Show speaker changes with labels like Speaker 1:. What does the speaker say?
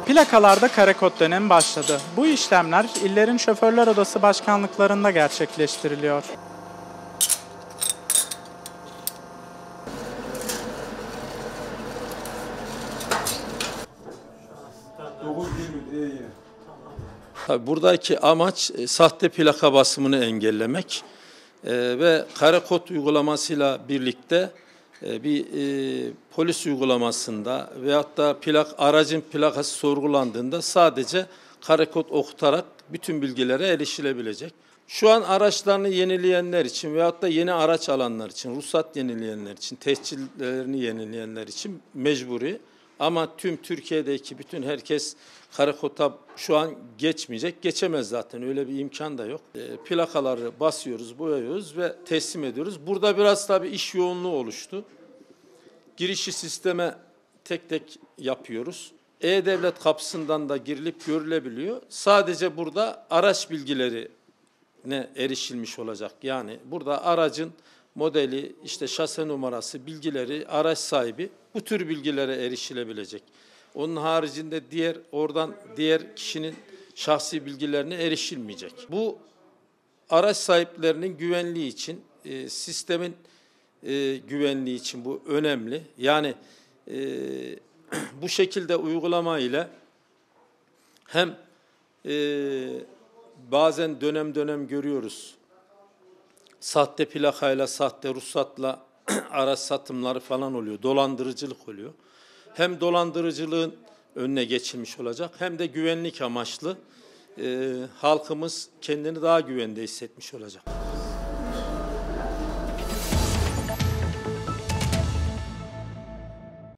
Speaker 1: Plakalarda kare kod dönemi başladı. Bu işlemler illerin şoförler odası başkanlıklarında gerçekleştiriliyor.
Speaker 2: Tabii buradaki amaç sahte plaka basımını engellemek ve kare kod uygulamasıyla birlikte bir polis uygulamasında veyahut da aracın plakası sorgulandığında sadece kare kod okutarak bütün bilgilere erişilebilecek. Şu an araçlarını yenileyenler için veyahut da yeni araç alanlar için, ruhsat yenileyenler için, tescillerini yenileyenler için mecburi. Ama tüm Türkiye'deki bütün herkes kare koda şu an geçmeyecek. Geçemez zaten, öyle bir imkan da yok. Plakaları basıyoruz, boyuyoruz ve teslim ediyoruz. Burada biraz tabii iş yoğunluğu oluştu. Girişi sisteme tek tek yapıyoruz. E-Devlet kapısından da girilip görülebiliyor. Sadece burada araç bilgilerine erişilmiş olacak. Yani burada aracın modeli, işte şase numarası, bilgileri, araç sahibi bu tür bilgilere erişilebilecek. Onun haricinde diğer kişinin şahsi bilgilerine erişilmeyecek. Bu araç sahiplerinin güvenliği için, sistemin güvenliği için bu önemli. Yani bu şekilde uygulama ile hem bazen dönem dönem görüyoruz, sahte plakayla, sahte ruhsatla araç satımları falan oluyor, dolandırıcılık oluyor. Hem dolandırıcılığın önüne geçilmiş olacak hem de güvenlik amaçlı halkımız kendini daha güvende hissetmiş olacak.